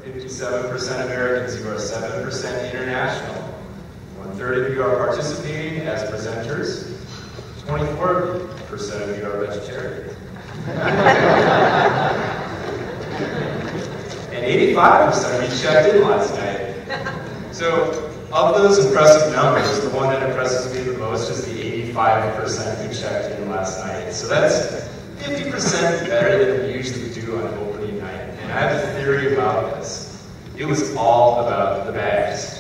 57% Americans, you are 7% international. 1/3 of you are participating as presenters. 24% of you are vegetarian. And 85% of you checked in last night. So, of those impressive numbers, the one that impresses me the most is the 85% who checked in last night. So that's 50% better than we usually do on opening night. And I have a theory about this. It was all about the bags.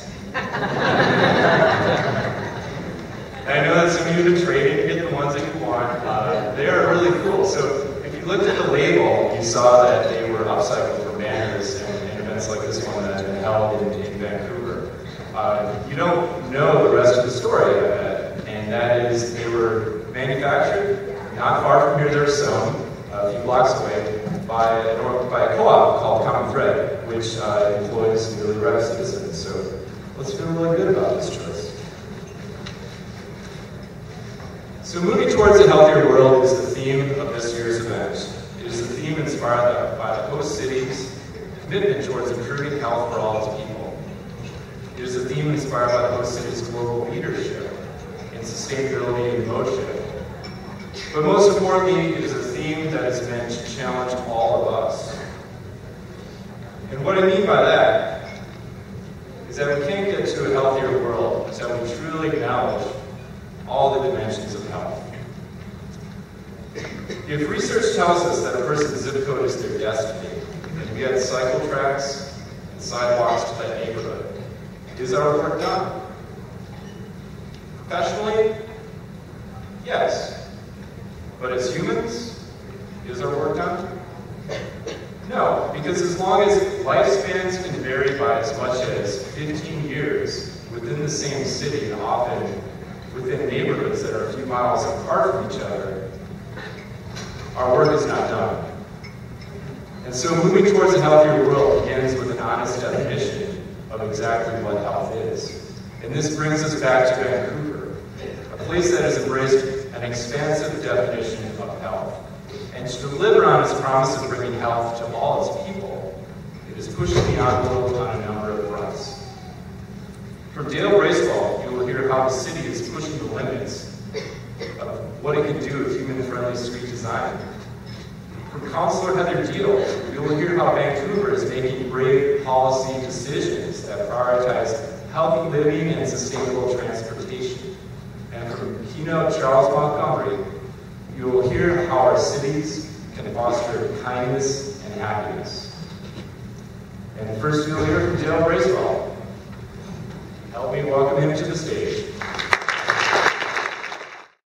I know that some of you have traded to get the ones that you want. They are really cool. So if you looked at the label, you saw that they were upcycled for banners and events like this one that have been held in Vancouver. You don't know the rest of the story, I bet, and that is they were manufactured not far from here. They're sewn a few blocks away by a co-op called Common Thread, which employs newly arrived citizens. So let's feel really good about this choice. So moving towards a healthier world is the theme of this year's event. It is the theme inspired by the host city's commitment towards improving health for all its people. It is a theme inspired by the host city's global leadership in sustainability and motion. But most importantly, it is a theme that is meant to challenge all of us. And what I mean by that is that we can't get to a healthier world until we truly acknowledge all the dimensions of health. If research tells us that a person's zip code is their destiny, and we add cycle tracks and sidewalks to that neighborhood, is our work done? Professionally, yes. But as humans, is our work done? No, because as long as lifespans can vary by as much as 15 years within the same city and often within neighborhoods that are a few miles apart from each other, our work is not done. And so moving towards a healthier world begins with an honest definition of exactly what health is. And this brings us back to Vancouver, a place that has embraced an expansive definition of health. And to deliver on its promise of bringing health to all its people, it is pushing the envelope on a number of fronts. From Dale Bracewell, you will hear how the city is pushing the limits of what it can do with human-friendly street design. From Councillor Heather Deal, you will hear how Vancouver is making brave policy decisions that prioritize healthy living and sustainable transportation. And from keynote Charles Montgomery, you will hear how our cities can foster kindness and happiness. And first you'll hear from Dale Bracewell. Help me welcome him to the stage.